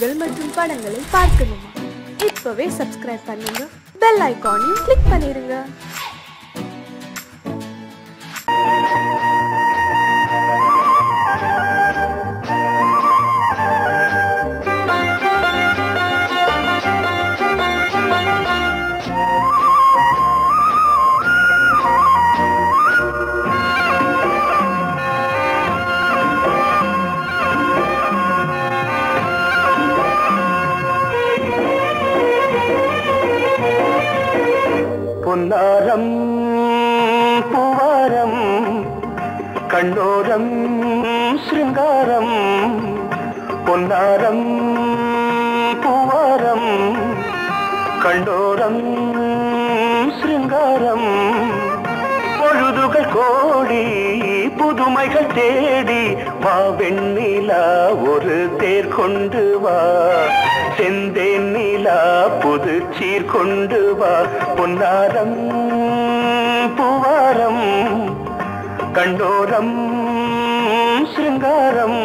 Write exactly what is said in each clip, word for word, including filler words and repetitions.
நிகழ்ச்சிகள் மற்றும் படங்களை பார்க்கணுமா? இப்பவே சப்ஸ்கிரைப் பண்ணுங்க, பெல் ஐகானையும் கிளிக் பண்ணிருங்க. பொன்னாரம் பூவாரம் கண்ணோரம் சிருங்காரம், பொன்னாரம் பூவாரம் கண்ணோரம் சிருங்காரம், பொழுதுகள் கோடி புதுமைகள் தேடி வா வெண்ணிலா ஒரு தேர் கொண்டு வா, செந்தேன் நிலா புது சீர் கொண்டு வா, பொன்னாரம் பூவாரம் கண்டோரம் சிருங்காரம்.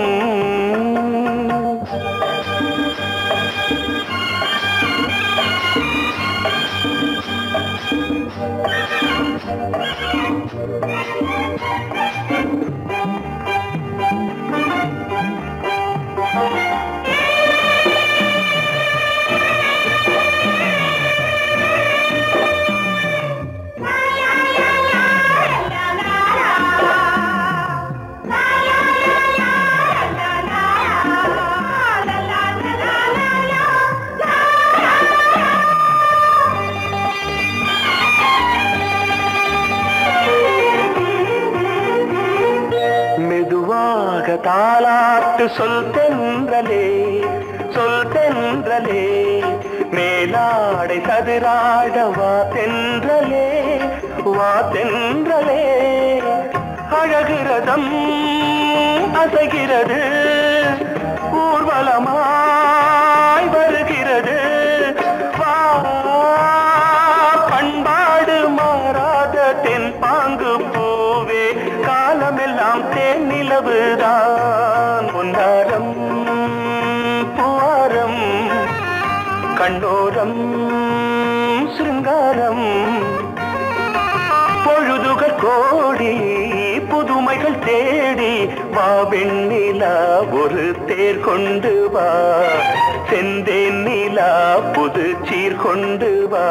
தாலாட்டு சொல் தென்றலே சொல் தென்றலே, மேலாடை சதுராட வா தென்றலே வா தென்றலே, அழகிறதம் அசைகிறது ஊர்வலமாய் வருகிறது, வா பண்பாடு மாறாத தென் பாங்கு பூவே, காலமெல்லாம் தேன் நிலவுதான், பொன்னாரம் பூவாரம் கண்ணோரம் சிருங்காரம், பொழுதுகள் கோடி புதுமைகள் தேடி வா வெண்ணிலா ஒரு தேர் கொண்டு வா, செந்தேன் நிலா புது சீர் கொண்டு வா.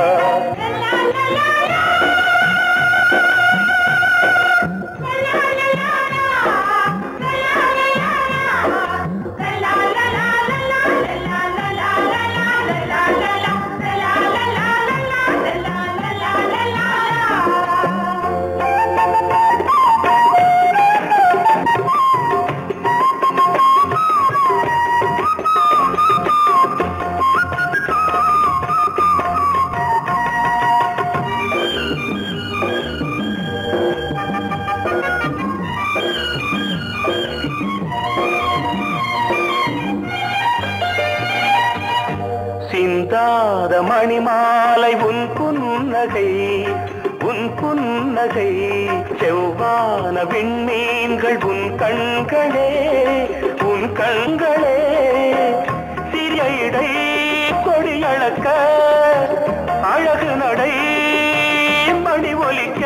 சிந்தாத மணிமாலை உன் புன்னகை உன் புன்னகை, செவ்வான விண்மீன்கள் உன் கண்களே உன் கண்களே, சிறிய இடை கொடியளக்க அழகு நடை மணி ஒலிக்க,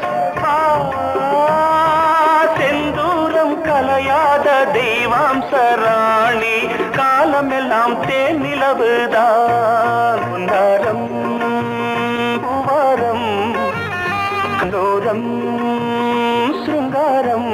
செந்தூரம் கலையாத தெய்வாம்சராணி, காலமெல்லாம் தேன் நிலவுதான், பொன்னாரம் பூவாரம் கண்டோரம் சிருங்காரம்,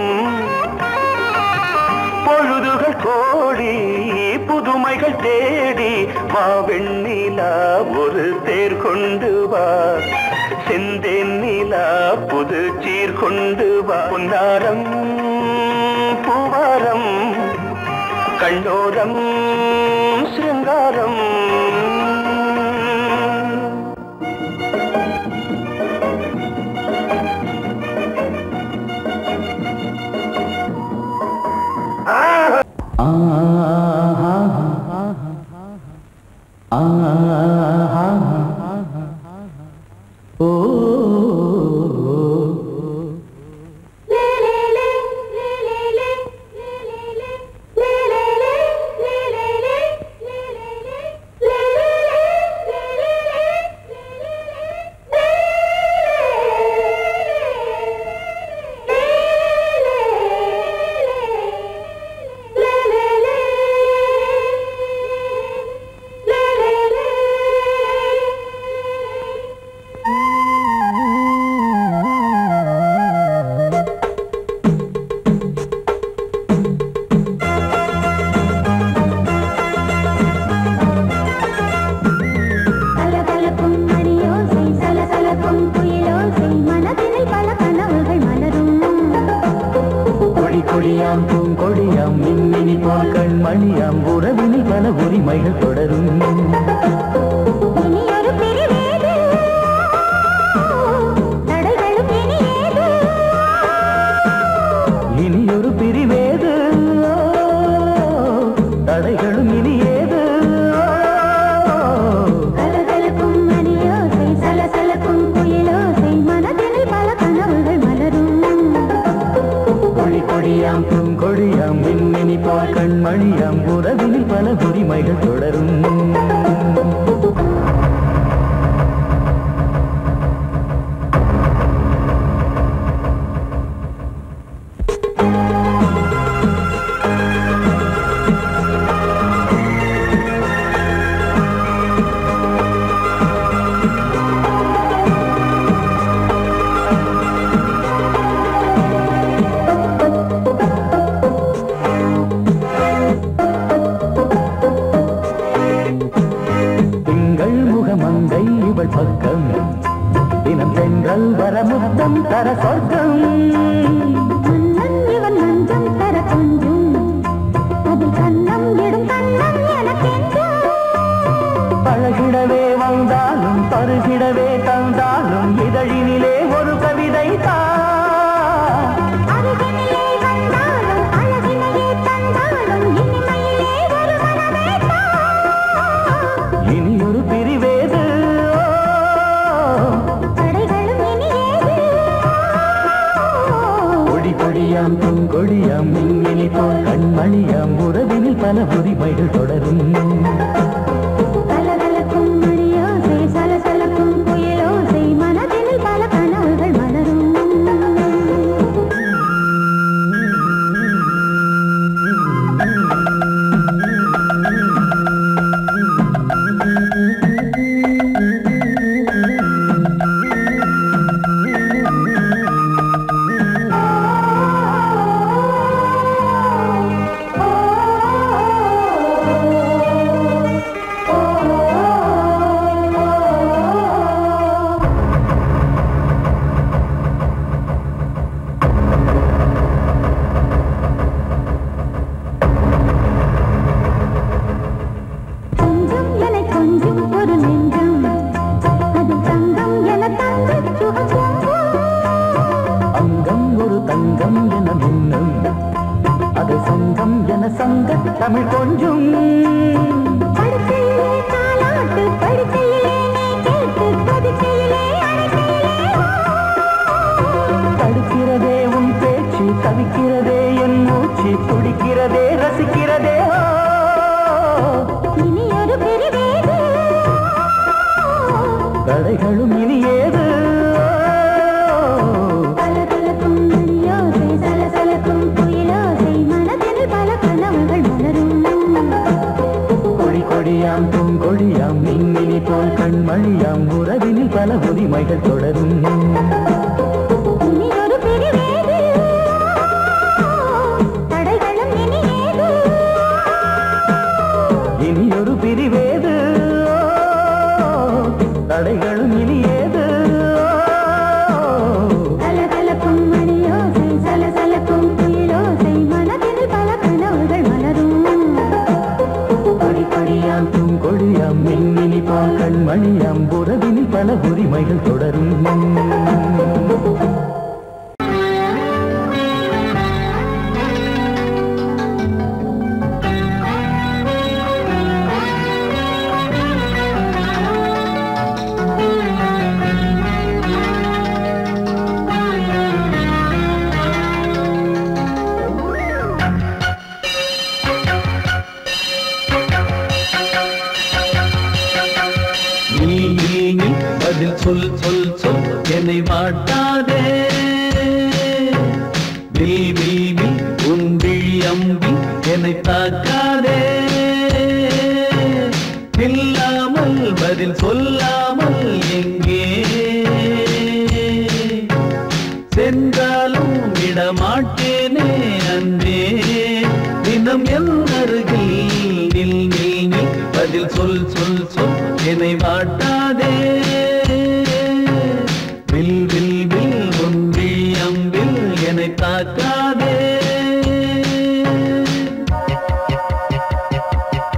பொழுதுகள் கோடி புதுமைகள் தேடி வா வெண்ணிலா ஒரு தேர் கொண்டு வா, செந்தேன் நிலா புது சீர் கொண்டு வா, பொன்னாரம் பூவாரம் கண்டோரம் சிருங்காரம். உறவினில் பல உரிமைகள் தொடரும். இனியொரு பிரிவேது தடைகளும் இனி ஏது. கலகலக்கும் மணியோசை சலசலக்கும் குயிலோசை மனதினில் பல கனவுகள் மலரும். கொடி கொடியாம் பூங்கொடியாம் மின்மினி போல் கண்மணியாம் உறவினில் பல உரிமைகள் தொடரும். பக்கம் தினம் சென்றல் வரமுத்தம் தர சொர்க்கம். மன்னன் இவன் நஞ்சம் தர கொஞ்சம் அதில் கண்ணம் இடும் கண்ணம் எனக்கென்றும். பழகிடவே வந்தாலும் பருகிடவே தந்தாலும் இதழினிலே ஒரு கவிதை தான். அருகினிலே வந்தாலும் அழகினையே தந்தாலும் இனிமையிலே ஒரு மனமே தான். இனியொரு பிரிவேது கொடியாம் பூங்கொடியாம் மின்மினி போல் கண்மணியாம் உறவினில் பல உரிமைகள் தொடரும். கலகலக்கும் மணியோசை சலசலக்கும் குயிலோசை மனதினில் பல கனவுகள் மலரும். தமிழ் கொஞ்சம் படுக்கையிலே தாலாட்டு படுக்கையிலே நீ கேட்டு படுக்கையிலே தடுக்கிறதே உன் பேச்சு தவிக்கிறதே என் மூச்சு துடிக்கிறதே ரசிக்கிறதே. இனி ஒரு பிரிவேது தடைகளும் இனி ஏது. கலகலக்கும் மணியோசை சலசலக்கும் குயிலோசை மனதில் பல கனவுகள் மலரும். கொடி கொடியாம் பூங்கொடியாம் மின்மினி போல் கண்மணியாம் உறவினில் பல உரிமைகள் தொடரும். இனி ஒரு பிரிவேது தடைகளும் இனி ஏது. இனியொரு பிரிவேது தடைகளும் இனி ஏது. கலகலக்கும் மணியோசை சலசலக்கும் குயிலோசை மனதில் பல கனவுகள் மலரும். கொடி கொடியாம் பூங்கொடியாம் மின்மினி போல் கண்மணியாம் உறவினில் பல உரிமைகள் தொடரும். பதில் சொல் சொல் சொல் என்னை வாட்டாதே. வில் வில் வில் உன் விழி அம்பி என்னை தாக்காதே. இல்லாமல் பதில் சொல்லாமல் எங்கே சென்றாலும் விடமாட்டேனே அன்பே. தினம் என் அருகில் நில் நில் நில் பதில் சொல் சொல் சொல் என்னை வாட்டாதே. வில் வில் வில் உன் விழி அம்பில் என்னை தாக்காதே.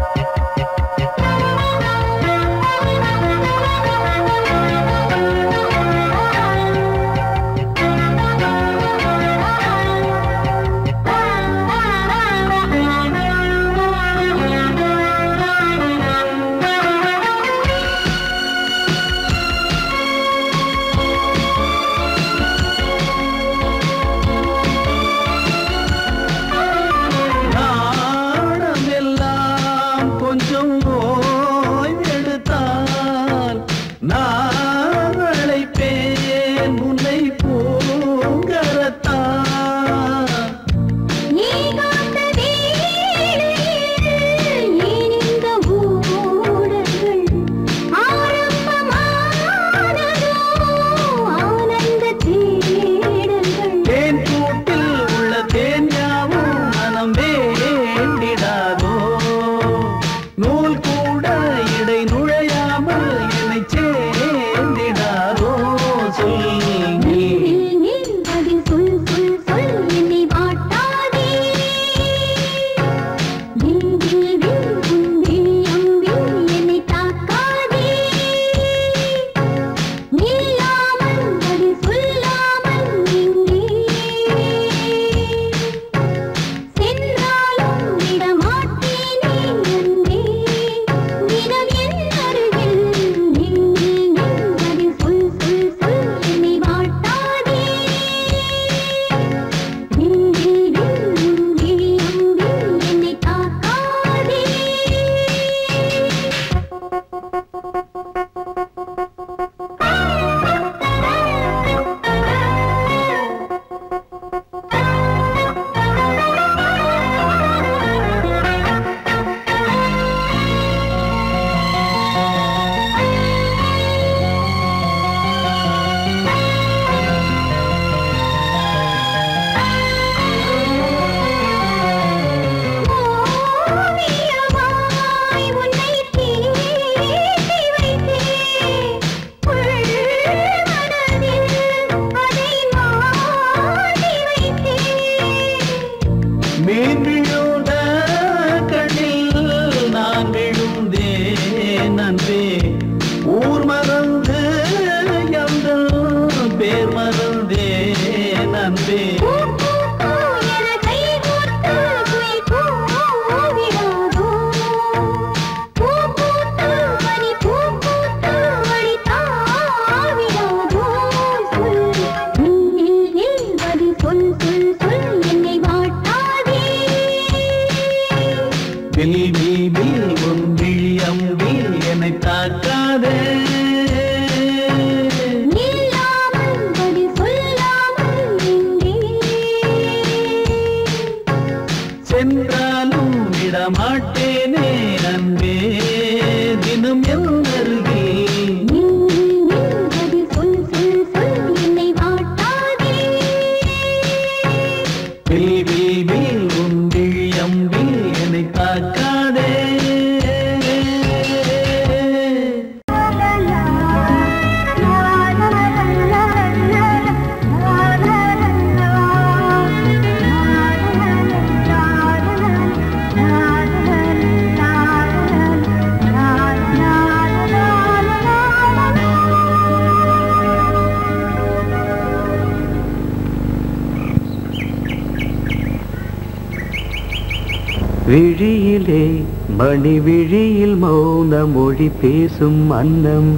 விழியிலே மணி விழியில் மௌன மொழி பேசும் அன்னம்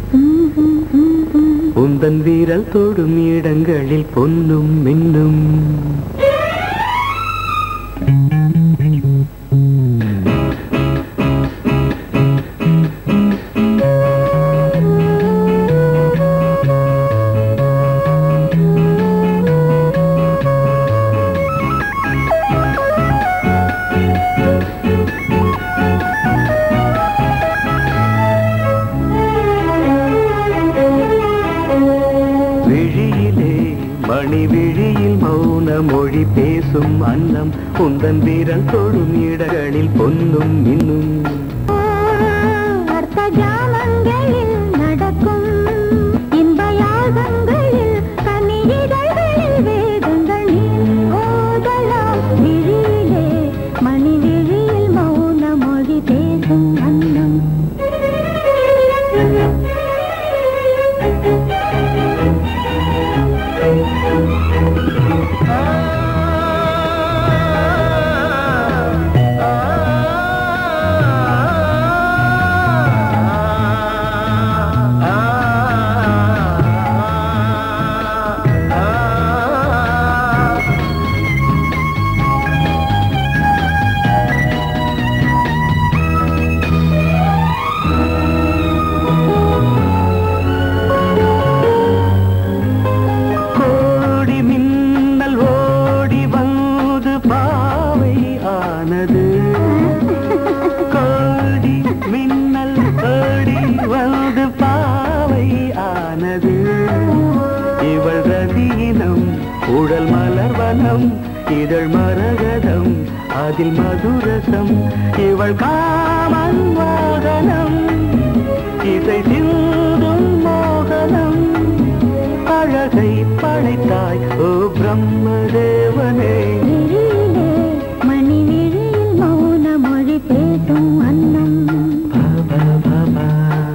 உந்தன் வீரல் தொடும் இடங்களில் பொன்னும் மின்னும் மொழி பேசும் அன்னம் உந்தன் வீரல் தொடும் இடங்களில் பொன்னும் மின்னும் அர்த்த ஜாமங்களில் நடக்கும் இன்ப யாகங்களில் கனியிதழ்களில் வேதங்கள் நீ ஓதலாம் விழியிலே மணி விழியில் மௌன மொழி பேசும் அன்னம் உடல் மலர்வனம் இதழ் மரகதம் அதில் மதுரசம் இவள் காமன் மோகனம் இசை சிந்தும் மோகனம் அழகை படைத்தாய் ஓ பிரம்மதேவனே மணி விழியில் மௌன மொழி பேசும் அன்னம் பாபா பாபா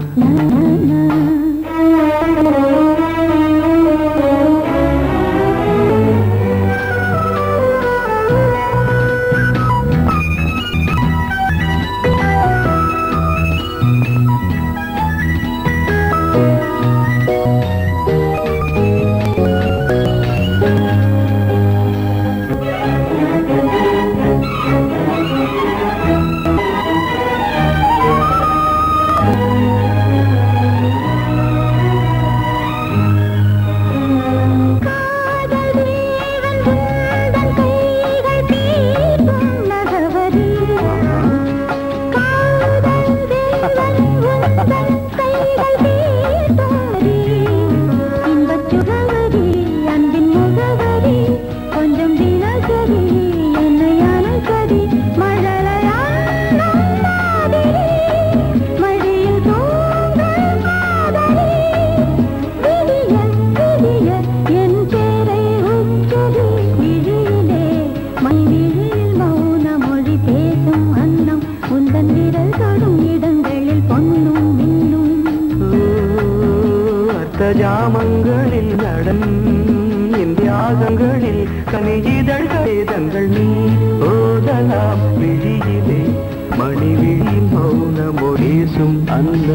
ஜாமங்களில் நடன் இந்தியாகங்களில் கனியிதழ்கள் நீ ஓதலாம் விழியிலே மணி விழியில் மௌன மொழிசும் அந்த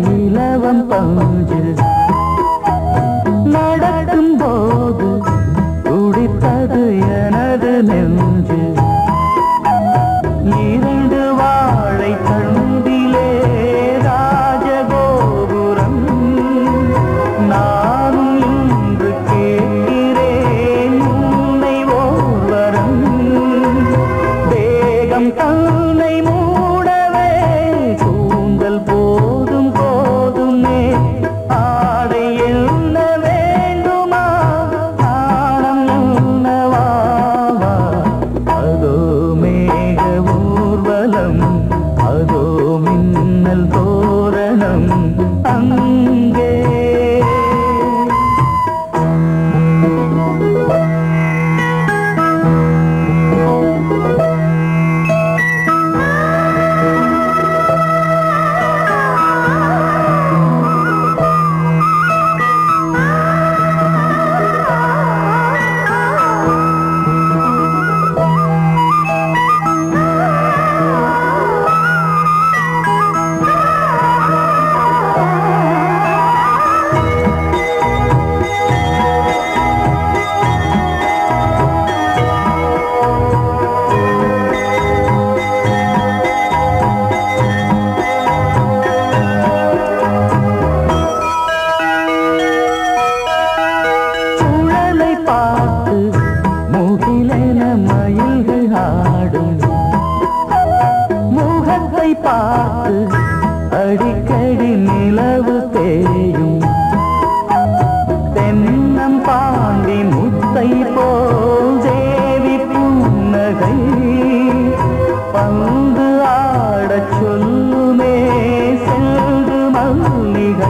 இலவம் பஞ்சு நடக்கும் போது துடித்தது எனது நெஞ்சு இரண்டு வாழை தண்டிலே ராஜகோபுரம் நானும் இன்று கேட்கிறேன் உன்னை ஓர்வரம் தேகம் தன்னை மூடவே கூந்தல் போதும் போதுமே ஆடை என்ன வேண்டுமா ஆடம் என்னவா அதோ மேக ஊர்வலம் அதோ மின்னல் தோரணம் அங்கே பார்த்து அடிக்கடி நிலவு தேயும் தென்னம் பாண்டி முத்தை போல் தேவி புன்னகை பந்து ஆடச் சொல்லுமே செல்து மல்லிகை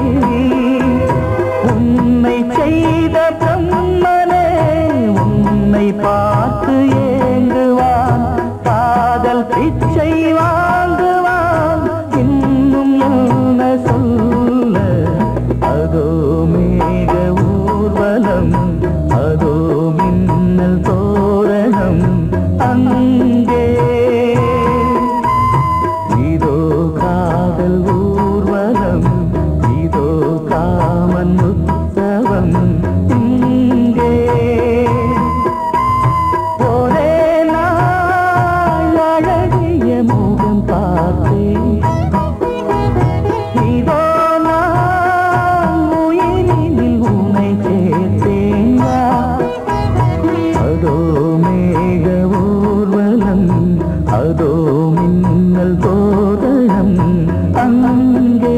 உன்னை செய்த பிரம்மனே உன்னை பார்த்து ஏங்குவான் காதல் பிச்சை வாங்குவான் இன்னும் என்ன சொல்ல அதோ மேக ஊர்வலம் அதோ மின்னல் தோரணம் அங்கே இதோ காதல் ஊர்வலம் இதோ காமன் உற்சவம் இங்கே ஒரே நாள் அழகிய முகம் பார்த்தேன் இதோ நான் உயிரினில் உன்னை சேர்த்தேன் அதோ மேக ஊர்வலம் அதோ மின்னல் தோரணம் அங்கே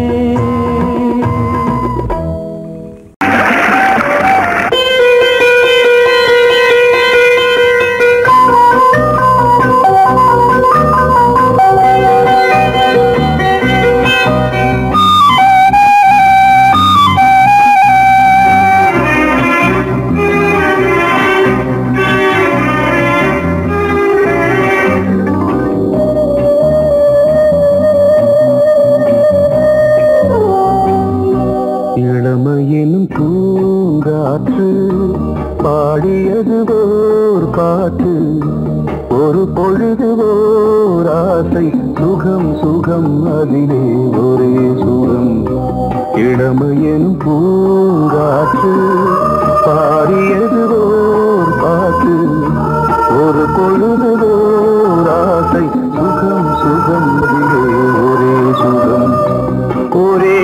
இளமையினும் பூங்காற்று பாடியது ஓர் பாட்டு ஒரு பொழுது ஓர் ஆசை சுகம் சுகம் அதிலே ஒரே சுகம் இளமையினும் பூங்காற்று பாடியது ஓர் பாட்டு ஒரு பொழுது ஓர் ஆசை சுகம் சுகம் அதிலே ஒரே சுகம் ஒரே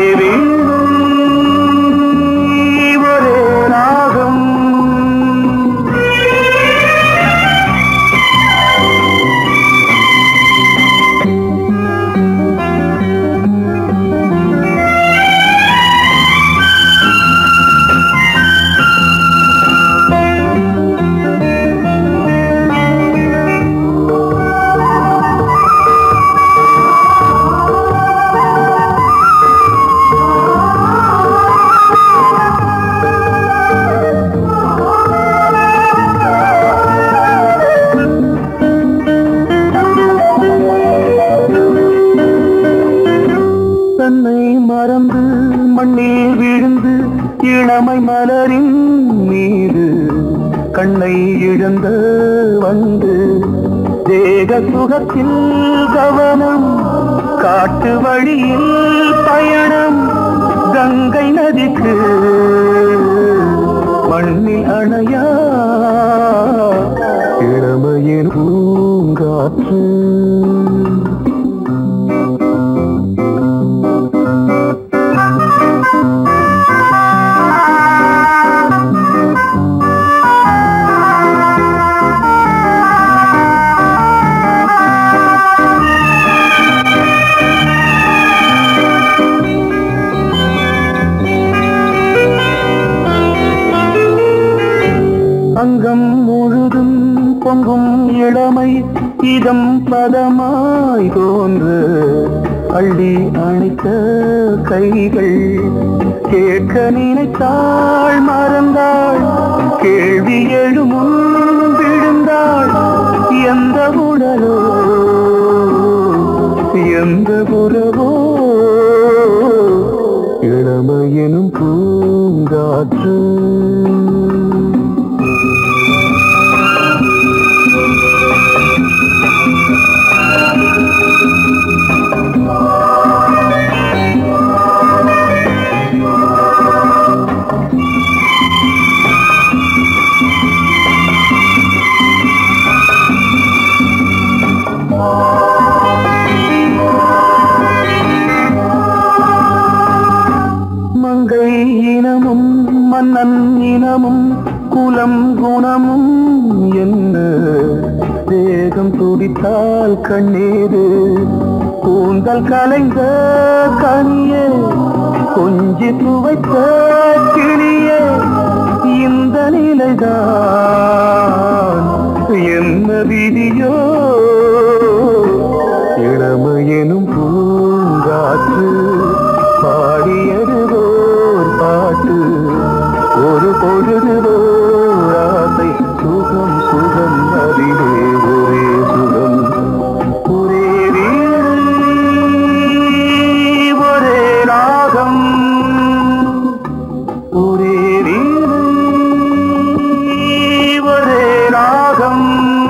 மறந்து மண்ணில் விழுந்து இளமை மலரின் மீது கண்ணை இழந்த வந்து தேக சுகத்தில் கவனம், காட்டு வழியில் பயணம், கங்கை நதிக்கு மண்ணில் அணையா இளமையின் பூங்காற்று. அங்கம் முழுதும் பொங்கும் இளமை இதம் பதமாய் தோன்று, அள்ளி அணைத்த கைகள் கேட்க நினைத்தாள் மறந்தாள், கேள்வி எழுமுன் விழுந்தாள். எந்த உடலோ எந்த உறவோ இளமையெனும் பூங்காற்று. மங்கை இனமும் மன்னன் இனமும் குலம் குணமும் என்ன, தேகம் துடித்தால் கண்ணீரு கூந்தல் கலைந்த கனியே, கொஞ்சி துவைத்த கிளியே, இந்த நிலைதான் என்ன விதியோ இளமையெனும் பூங்காற்று. பாடியதுவோர் பாட்டு ஒரு பொழுதுவோர் ஆசை, சுகம் சுகம் அதிலே ஒரே சுகம், ஒரே வீடு ஒரே ராகம், ஒரே வீடு ஒரே ராகம்.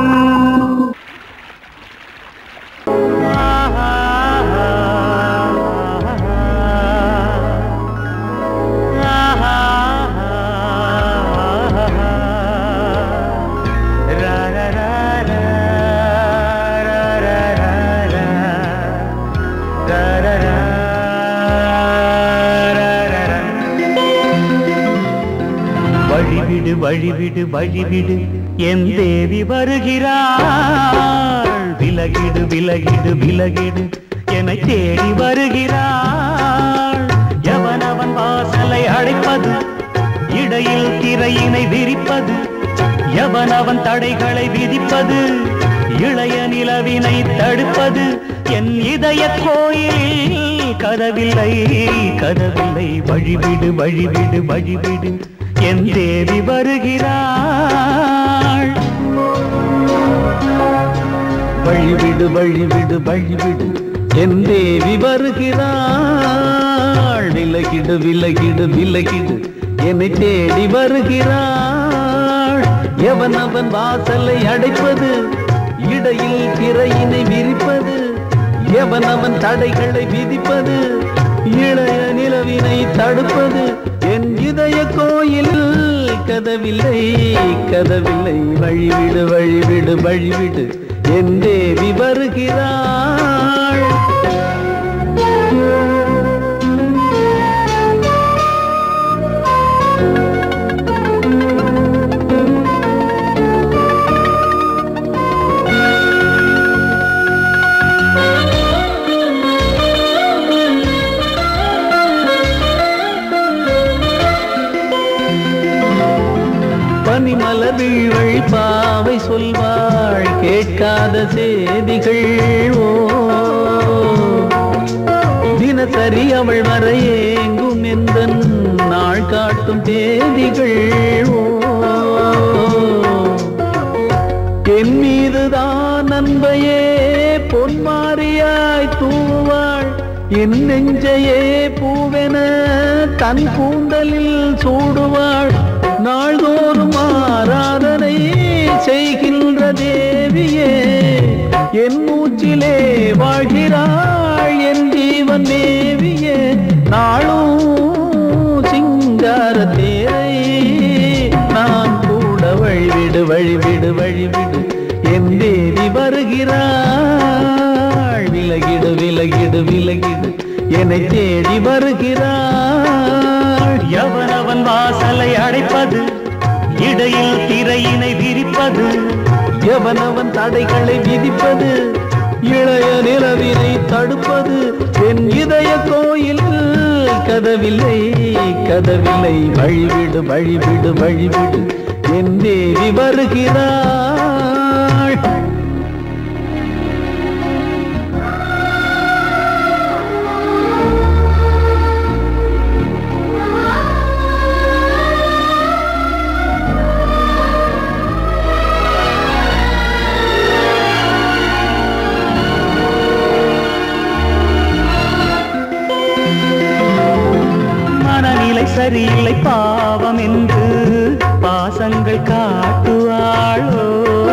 வழிவிடு வழிவிடு வழிவிடு என் தேவி வருகிறாள், விலகிடு விலகிடு விலகிடு என்னை தேடி வருகிறாள். எவனவன் வாசலை அடைப்பது, இடையில் திரையினை விரிப்பது, எவனவன் தடைகளை விதிப்பது, இளைய நிலவினை தடுப்பது, என் இதய கோயில் கதவில்லை கதவில்லை. வழிவிடு வழிவிடு வழிவிடு என் தேவி வருகிறாள். வழிவிடு வழிவிடு வழிவிடு என் தேவி வருகிறாள். விலகிடு விலகிடு விலகிடு என்னை தேடி வருகிறாள். எவனவன் வாசலை அடைப்பது, இடையில் திரையினை விரிப்பது, எவனவன் தடைகளை விதிப்பது, இளைய நிலவினை தடுப்பது, என் இதய கோயில் கதவில்லை கதவில்லை. வழிவிடு வழிவிடு வழிவிடு என் தேவி வருகிறாள். பனிமலர் வீழ்வள் பாவை சொல்வாள் கேட்காத செய்திகள். ஓ தினசரி அவள் வர ஏங்கும் எந்த நாள் காட்டும் தேதிகள். ஓ என் மீதுதான் அன்பையே பொன்மாரியாய் தூவாள், என் நெஞ்சையே பூவென தன் கூந்தலில் சூடுவாள். நாள்தோறும் ஆராதனை செய்கின்ற தேவியே என்னை தேடி வருகிறாள். எவனவன் வாசலை அடைப்பது, இடையில் திரையினை விரிப்பது, எவனவன் தடைகளை விதிப்பது, இளைய நிலவினை தடுப்பது, என் இதய கோயில் கதவில்லை கதவில்லை. வழிவிடு வழிவிடு வழிவிடு என் தேவி வருகிறாள். சரியில்லை பாவம் என்று பாசங்கள் காட்டுவாளோ,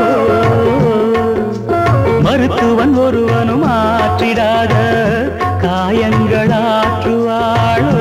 மருத்துவன் ஒருவனும் ஆற்றிடாத காயங்களாற்றுவாளோ.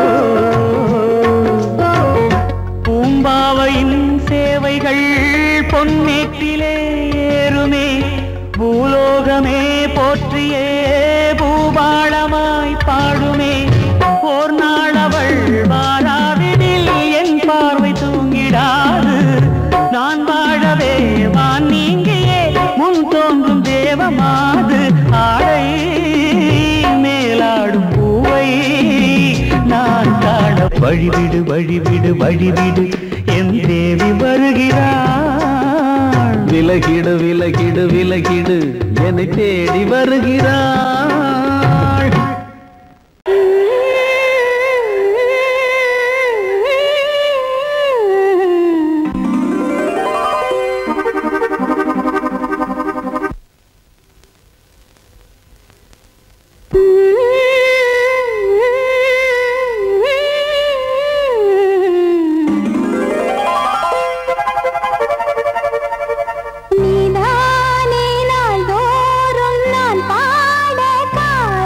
பூம்பாவையின் சேவைகள் பொன்னேற்றிலே ஏறுமே, பூலோகமே போற்றியே பூபாளமாய் பாடுமே. ஓர் நாள் அவள் வாராவிடில் என் பார்வை தூங்கிடாது, நான் வாழவே வான் நீங்கியே முன் தோன்றும் தேவமாது. ஆடை மேலாடும் பூவை நான் காண வழிவிடு வழிவிடு வழிவிடு என் தேவி வருகிறாள். விலகிடு விலகிடு விலகிடு என்னை தேடி வருகிறாள். நீதானே நாள்தோறும் நான் பாட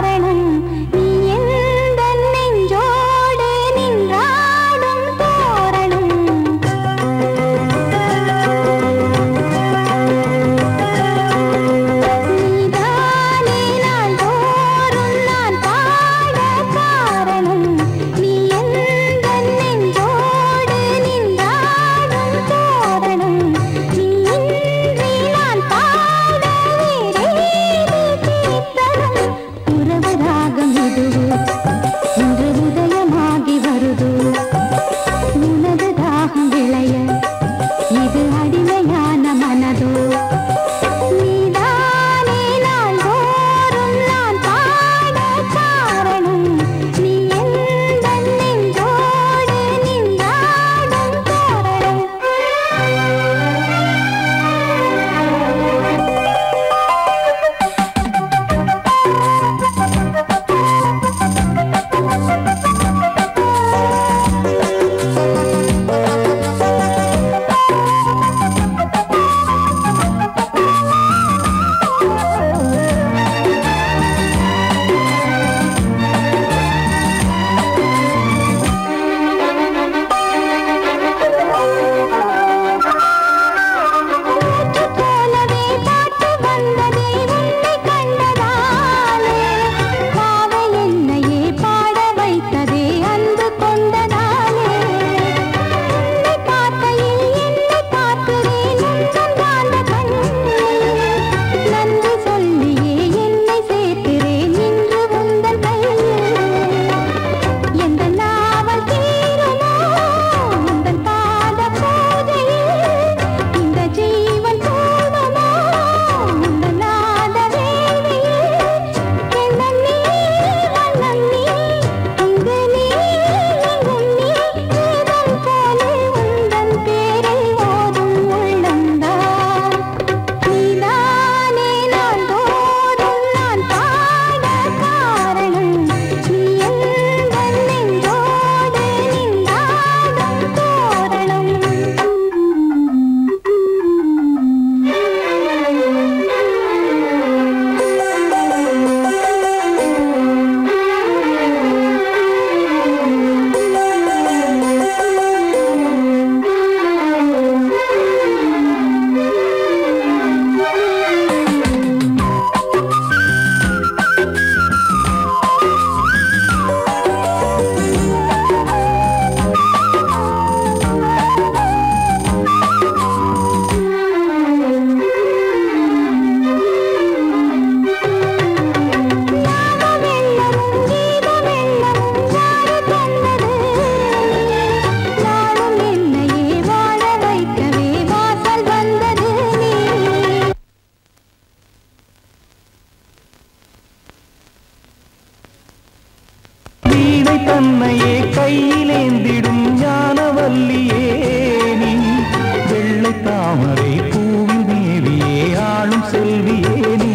தன்னையே கையிலேந்திடும் ஞானவல்லியே நீ வெள்ளை தாமரை பூவில் மேவியே ஆளும் செல்வியே நீ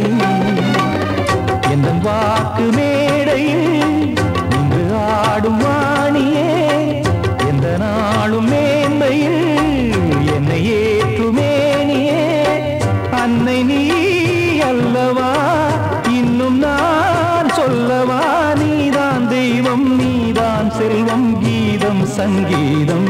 எந்த வாக்கு மேடையில் நின்று ஆடும் வாணியே எந்த நாளும் மேன்மையில் என்னை ஏற்றுமேனியே அன்னை நீ அல்லவா இன்னும் நான் சொல்லவா நீதான் தெய்வம் நீதான் செல்வம் கீதம் சங்கீதம்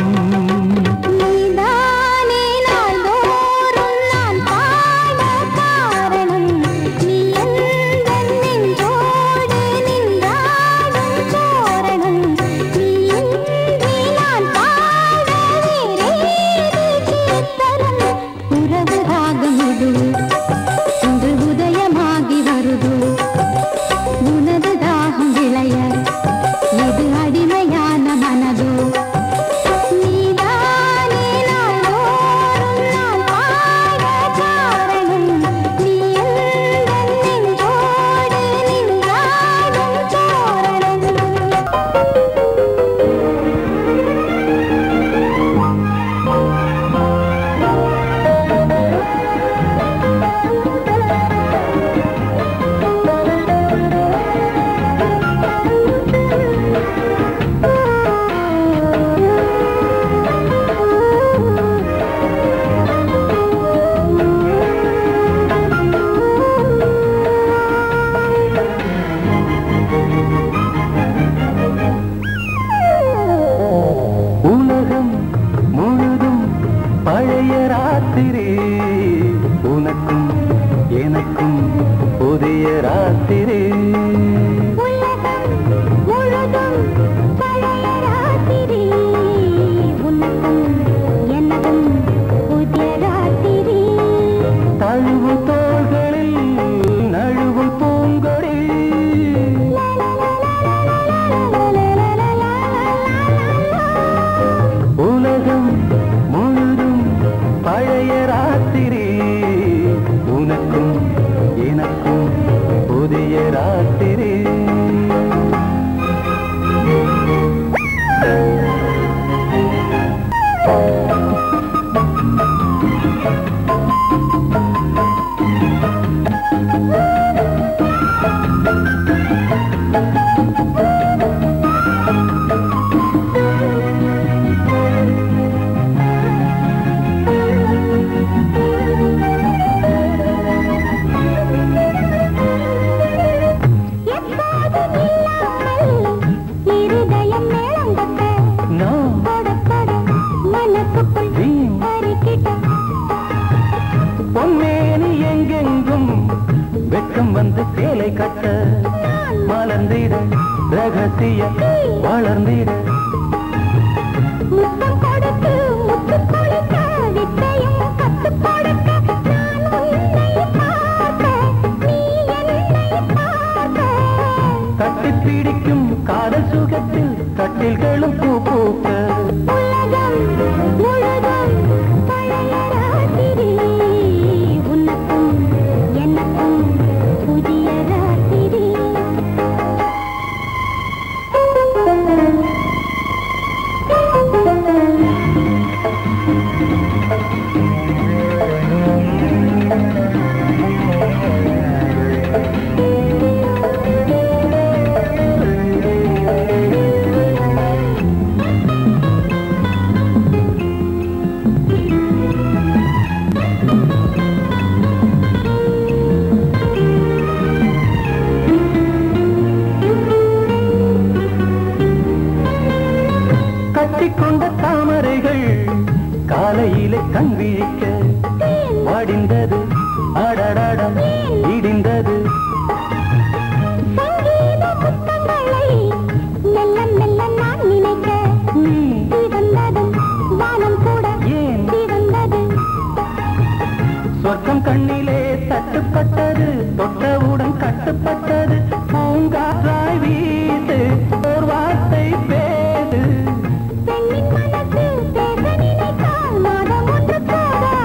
பெண்ணின் மனசு பேச நினைத்தால் மாதம் ஒன்று போதாது.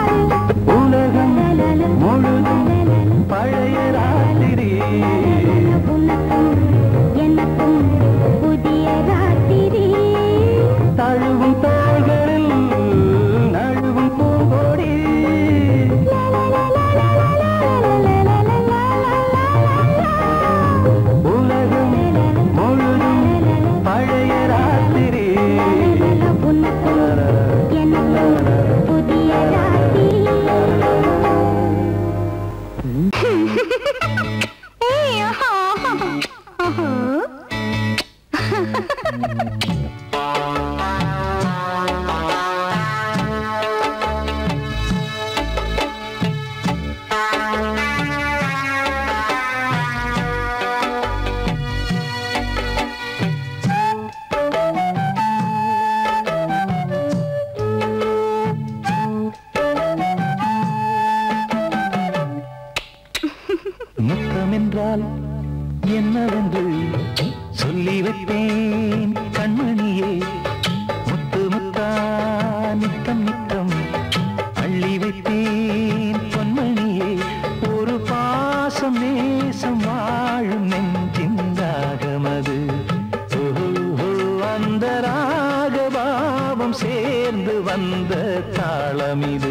தழுவும் தோள்களில் நழுவும் பூங்கோடி உலகம் முழுதும் பழைய ராத்திரி புதிய ராத்திரி முத்தமென்றால் என்னவென்று சொல்லி வைப்பேன் கண்மணியே முத்து முத்தா நித்தம் நித்தம் அள்ளி வைப்பேன் பொன்மணியே ஒரு பாசம் நேசம் வாழும் நெஞ்சின் ராகமது அந்த ராகபாவம் சேர்ந்து வந்த தாளமிது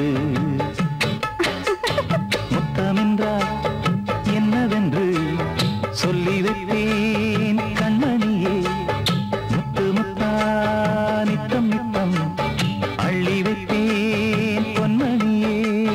முத்தமென்றால் என்னவென்று சொல்லி வைப்பேன் கண்மணியே முத்து முத்தா நித்தம் நித்தம் அள்ளி வைப்பேன் பொன்மணியே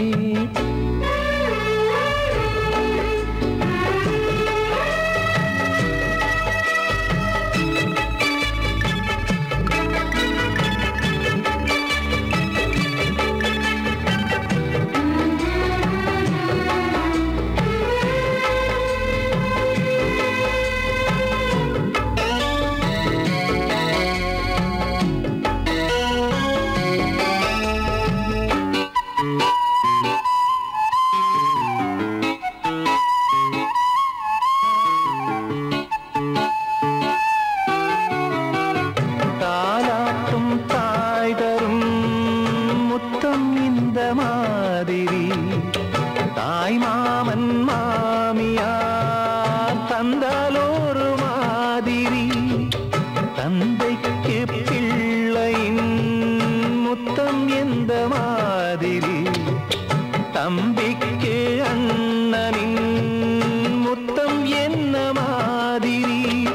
தாலாட்டும் தாய் தரும் முத்தம் இந்த மாதிரி தாய் மாமன் மாமியார் தந்தாலோரு மாதிரி தந்தைக்கு பிள்ளையின் முத்தம் எந்த மாதிரி தம்பிக்கு அண்ணனின் முத்தம் என்ன மாதிரி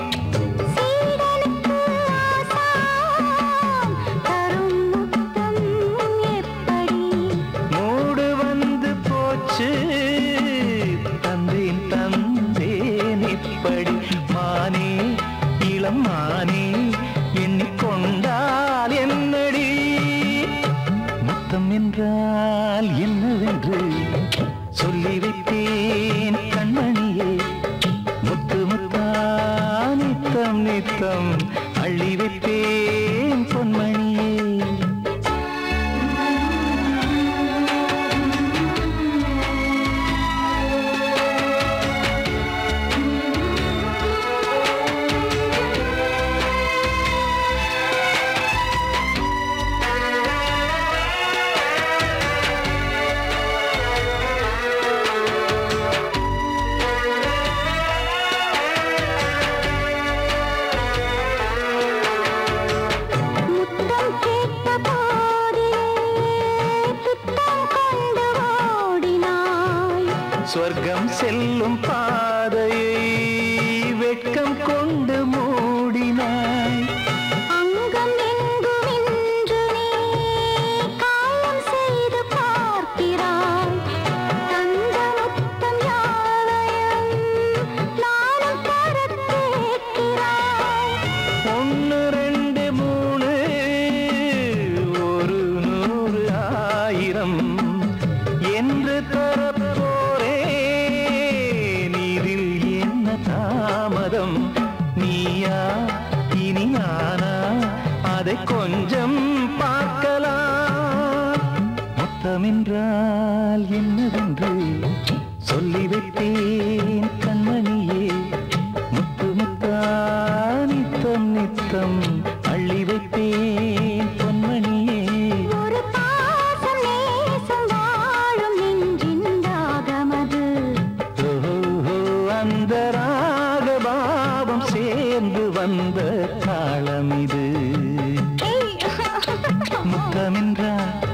மூடு வந்து போச்சு தந்தேன் தந்தேன் இப்படி மானே இளம் மானே எண்ணிக்கொண்டால் என்னடி முத்தம் என்றால் என்னவென்று சொல்லி வைத்தேன் கண்மணியே முத்து முத்தா நித்தம் நித்தம் அள்ளி வைத்தேன் பொன்மணியே சொர்க்கம் செல்லும் பாதையை வெட்கம் கொண்டு மூடினாய் அங்கம் எங்குமென்று நீ காயம் செய்து பார்க்கிறாய் தந்த முத்தம் யாவையும் நானும் தர கேட்கிறாய் ஒன்று ரெண்டு மூணு ஒரு நூறு ஆயிரம் என்று தரப்போரே நீரில் என்ன தாமதம் நீயா இனி நானா அதை கொஞ்சம் பார்க்கலாம் முத்தமென்றால் என்னவென்று சொல்லி வைத்தேன் கண்மணியே முத்து முத்தா நித்தம் நித்தம் அள்ளி வைத்தேன் பொன்மணியே ஒரு பாசம் நேசம் வாழும் நெஞ்சின் ராகமது ஓஹோ அந்த ராகபாவம் சேர்ந்து வந்த தாளம் இது ஏய் முத்தமென்றால்